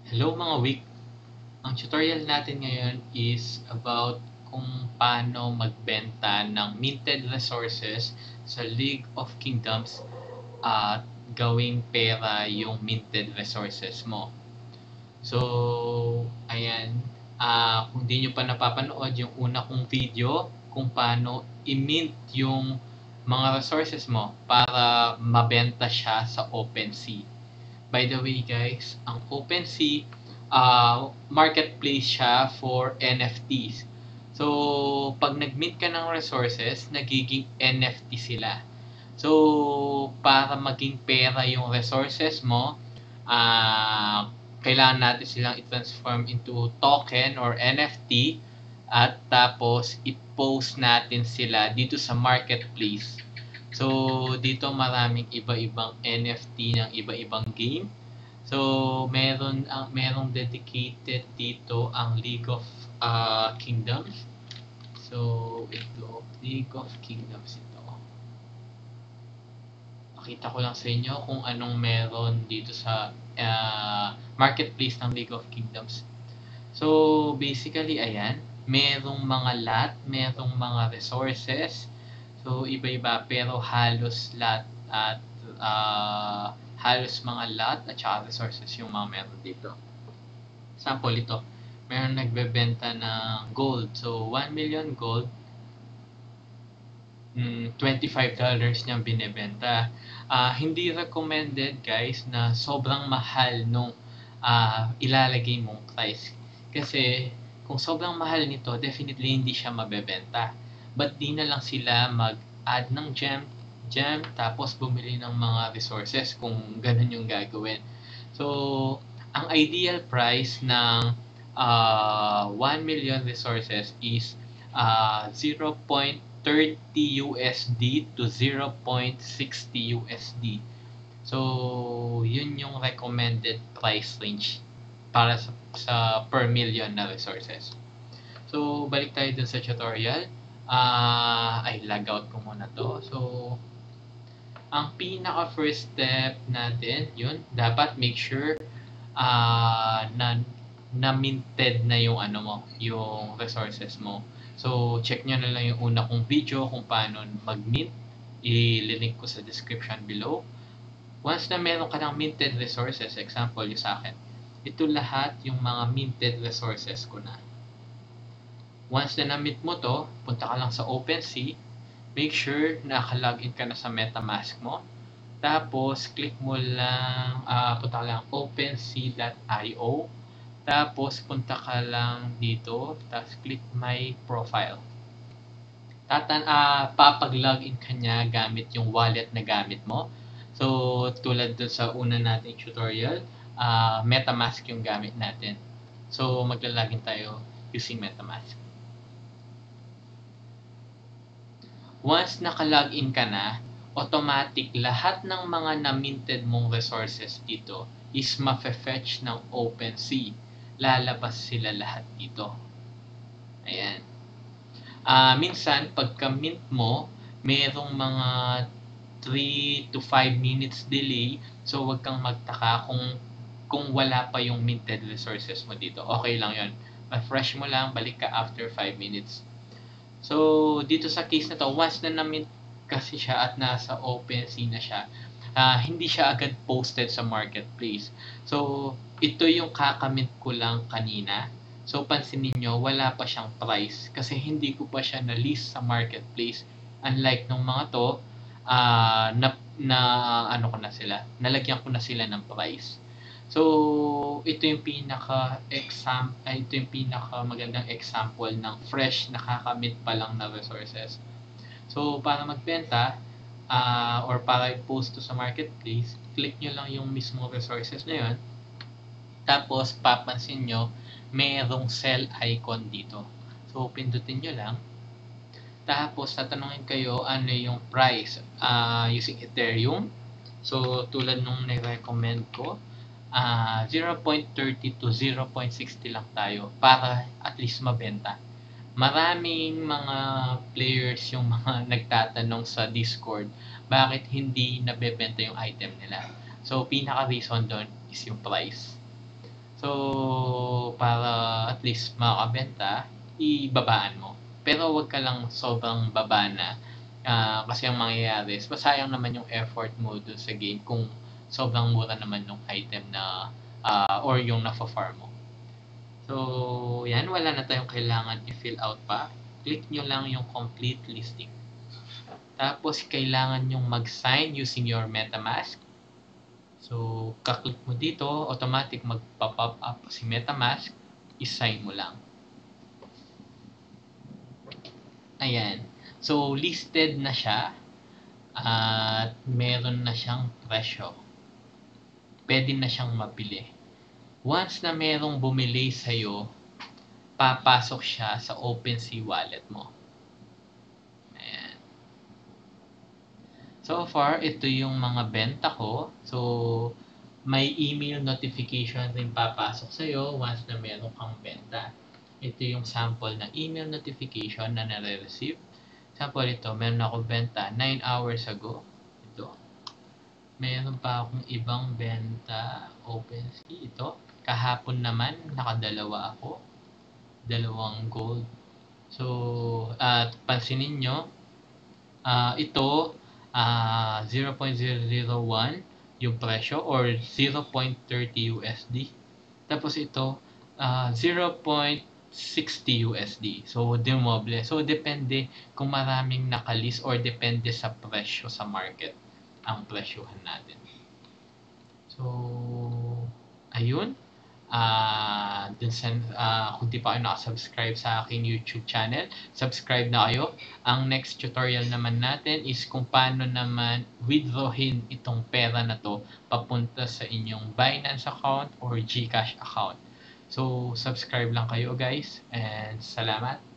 Hello mga week! Ang tutorial natin ngayon is about kung paano magbenta ng minted resources sa League of Kingdoms at gawing pera yung minted resources mo. So, ayan. Kung di nyo pa napapanood yung una kong video kung paano i-mint yung mga resources mo para mabenta siya sa OpenSea. By the way guys, ang OpenSea marketplace siya for NFTs. So, pag nag-mint ka ng resources, nagiging NFT sila. So, para maging pera yung resources mo, kailangan natin silang i-transform into token or NFT at tapos i-post natin sila dito sa marketplace. So, dito maraming iba-ibang NFT ng iba-ibang game. So, merong dedicated dito ang League of Kingdoms. So, ito, League of Kingdoms ito. Pakita ko lang sa inyo kung anong meron dito sa marketplace ng League of Kingdoms. So, basically, ayan, merong mga lot, merong mga resources. So, iba-iba pero halos lot at halos mga lot at saka resources yung mga meron dito. Sample ito, meron nagbebenta ng gold. So, 1 million gold, $25 niyang binebenta. Hindi recommended guys na sobrang mahal nung ilalagay mong price. Kasi kung sobrang mahal nito, definitely hindi siya mabebenta. But di na lang sila mag-add ng gem, tapos bumili ng mga resources kung ganun yung gagawin. So, ang ideal price ng 1 million resources is 0.30 USD to 0.60 USD. So, yun yung recommended price range para sa per million na resources. So, balik tayo dun sa tutorial. Log out ko muna to. So, ang pinaka first step natin, yun, dapat make sure na minted na yung yung resources mo. So, check nyo na lang yung una kong video kung paano mag-mint. I-link ko sa description below. Once na meron ka ng minted resources, example yung sa akin, ito lahat yung mga minted resources ko na. Once na na-mint mo to, punta ka lang sa OpenSea, make sure naka-login ka na sa MetaMask mo. Tapos, click mo lang, punta ka lang OpenSea.io. Tapos, punta ka lang dito, tapos click my profile. Papag-login ka niya gamit yung wallet na gamit mo. So, tulad dun sa una nating tutorial, MetaMask yung gamit natin. So, magla-login tayo using MetaMask. Once naka-login ka na, automatic lahat ng mga na-minted mong resources dito is ma-fetch ng OpenSea. Lalabas sila lahat dito. Ayan. Minsan, pagka-mint mo, merong mga 3 to 5 minutes delay. So, wag kang magtaka kung wala pa yung minted resources mo dito. Okay lang yun. Refresh mo lang, balik ka after 5 minutes. So, dito sa case na to, once na na-mint kasi siya at nasa OpenSea na siya, hindi siya agad posted sa marketplace. So, ito yung kakamint ko lang kanina. So, pansinin nyo, wala pa siyang price kasi hindi ko pa siya na-list sa marketplace. Unlike nung mga to, nalagyan ko na sila ng price. So, ito yung pinaka magandang example ng fresh nakakamit pa lang na resources. So, para magbenta or para i-post to sa marketplace, click nyo lang yung mismo resources na yun. Tapos, papansin nyo, merong sell icon dito. So, pindutin nyo lang. Tapos, tatanungin kayo ano yung price using Ethereum. So, tulad nung nai-recommend ko, 0.30 to 0.60 lang tayo para at least mabenta. Maraming mga players yung mga nagtatanong sa Discord bakit hindi nabebenta yung item nila. So, pinaka-reason doon is yung price. So, So, para at least makabenta, ibabaan mo. Pero wag ka lang sobrang baba na. Kasi ang mangyayari is masayang naman yung effort mo dun sa game kung sobrang mura naman yung item na or yung na-farm mo. So, yan. Wala na tayong kailangan i-fill out pa. Click nyo lang yung complete listing. Tapos, kailangan nyong mag-sign using your MetaMask. So, kaklik mo dito, automatic magpa-pop up si MetaMask, i-sign mo lang. Ayan. So, listed na siya at meron na siyang presyo. Pwede na siyang mabili. Once na merong bumili sa'yo, papasok siya sa OpenSea wallet mo. Ayan. So far, ito yung mga benta ko. So, may email notification rin papasok sa'yo once na meron kang benta. Ito yung sample ng email notification na nare-receive. Sample ito, meron ako benta 9 hours ago. Ito. Meron pa akong ibang benta, OpenSea. Ito. Kahapon naman, nakadalawa ako. Dalawang gold. So, at pansinin nyo, ito, 0.001 yung presyo or 0.30 USD. Tapos ito, 0.60 USD. So, demoble. So, depende kung maraming nakalist or depende sa presyo sa market ang presyohan natin. So, ayun. Kung di pa kayo nakasubscribe sa aking YouTube channel, subscribe na kayo. Ang next tutorial naman natin is kung paano naman withdrawin itong pera na to papunta sa inyong Binance account or GCash account. So, subscribe lang kayo guys and salamat.